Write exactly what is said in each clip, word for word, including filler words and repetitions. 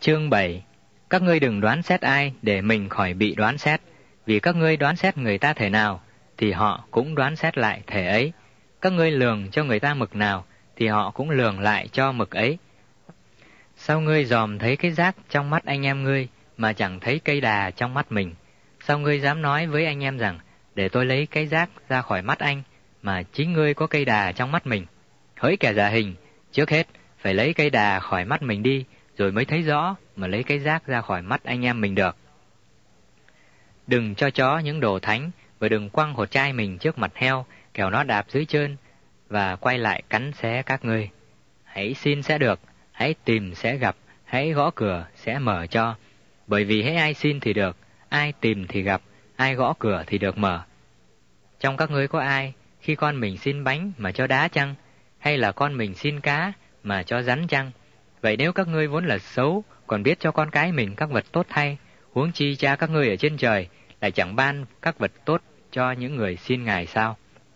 Chương bảy. Các ngươi đừng đoán xét ai để mình khỏi bị đoán xét, vì các ngươi đoán xét người ta thể nào, thì họ cũng đoán xét lại thể ấy. Các ngươi lường cho người ta mực nào, thì họ cũng lường lại cho mực ấy. Sao ngươi dòm thấy cái rác trong mắt anh em ngươi, mà chẳng thấy cây đà trong mắt mình? Sao ngươi dám nói với anh em rằng, để tôi lấy cái rác ra khỏi mắt anh, mà chính ngươi có cây đà trong mắt mình? Hỡi kẻ giả hình, trước hết phải lấy cây đà khỏi mắt mình đi, rồi mới thấy rõ mà lấy cái rác ra khỏi mắt anh em mình được. Đừng cho chó những đồ thánh, và đừng quăng hột trai mình trước mặt heo, kẻo nó đạp dưới chân và quay lại cắn xé các ngươi. Hãy xin sẽ được, hãy tìm sẽ gặp, hãy gõ cửa sẽ mở cho. Bởi vì hễ ai xin thì được, ai tìm thì gặp, ai gõ cửa thì được mở. Trong các ngươi có ai, khi con mình xin bánh mà cho đá chăng? Hay là con mình xin cá mà cho rắn chăng? Vậy nếu các ngươi vốn là xấu, còn biết cho con cái mình các vật tốt thay, huống chi Cha các ngươi ở trên trời lại chẳng ban các vật tốt cho những người xin Ngài sao?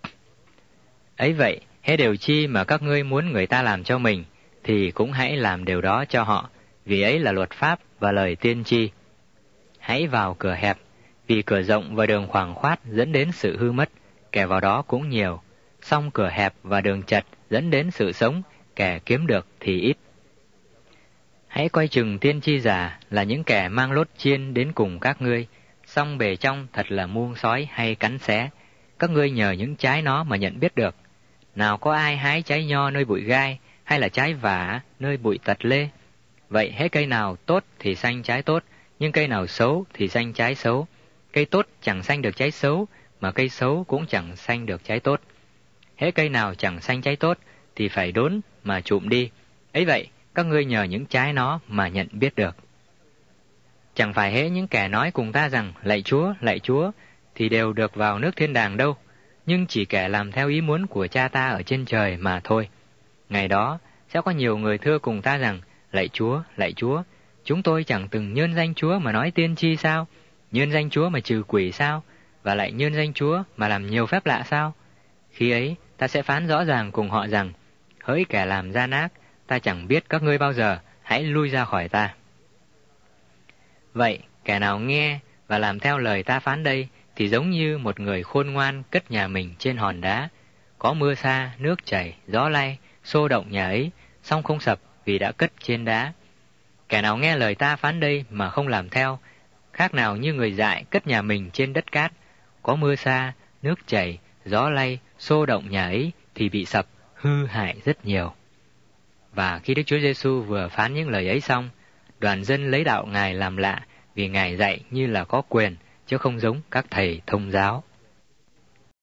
Ấy vậy, hễ điều chi mà các ngươi muốn người ta làm cho mình, thì cũng hãy làm điều đó cho họ, vì ấy là luật pháp và lời tiên tri. Hãy vào cửa hẹp, vì cửa rộng và đường khoảng khoát dẫn đến sự hư mất, kẻ vào đó cũng nhiều. Song cửa hẹp và đường chật dẫn đến sự sống, kẻ kiếm được thì ít. Hãy coi chừng tiên tri giả là những kẻ mang lốt chiên đến cùng các ngươi, song bề trong thật là muông sói hay cắn xé. Các ngươi nhờ những trái nó mà nhận biết được. Nào có ai hái trái nho nơi bụi gai, hay là trái vả nơi bụi tật lê? Vậy hễ cây nào tốt thì xanh trái tốt, nhưng cây nào xấu thì xanh trái xấu. Cây tốt chẳng xanh được trái xấu, mà cây xấu cũng chẳng xanh được trái tốt. Hễ cây nào chẳng xanh trái tốt thì phải đốn mà trụm đi. Ấy vậy, các ngươi nhờ những trái nó mà nhận biết được. Chẳng phải hễ những kẻ nói cùng ta rằng lạy Chúa, lạy Chúa thì đều được vào nước thiên đàng đâu, nhưng chỉ kẻ làm theo ý muốn của Cha ta ở trên trời mà thôi. Ngày đó sẽ có nhiều người thưa cùng ta rằng, lạy Chúa, lạy Chúa, chúng tôi chẳng từng nhân danh Chúa mà nói tiên tri sao? Nhân danh Chúa mà trừ quỷ sao? Và lại nhân danh Chúa mà làm nhiều phép lạ sao? Khi ấy ta sẽ phán rõ ràng cùng họ rằng, hỡi kẻ làm gian ác, ta chẳng biết các ngươi bao giờ, hãy lui ra khỏi ta. Vậy, kẻ nào nghe và làm theo lời ta phán đây, thì giống như một người khôn ngoan cất nhà mình trên hòn đá. Có mưa xa, nước chảy, gió lay, xô động nhà ấy, song không sập vì đã cất trên đá. Kẻ nào nghe lời ta phán đây mà không làm theo, khác nào như người dại cất nhà mình trên đất cát. Có mưa xa, nước chảy, gió lay, xô động nhà ấy thì bị sập, hư hại rất nhiều. Và khi Đức Chúa Giêsu vừa phán những lời ấy xong, đoàn dân lấy đạo Ngài làm lạ, vì Ngài dạy như là có quyền, chứ không giống các thầy thông giáo.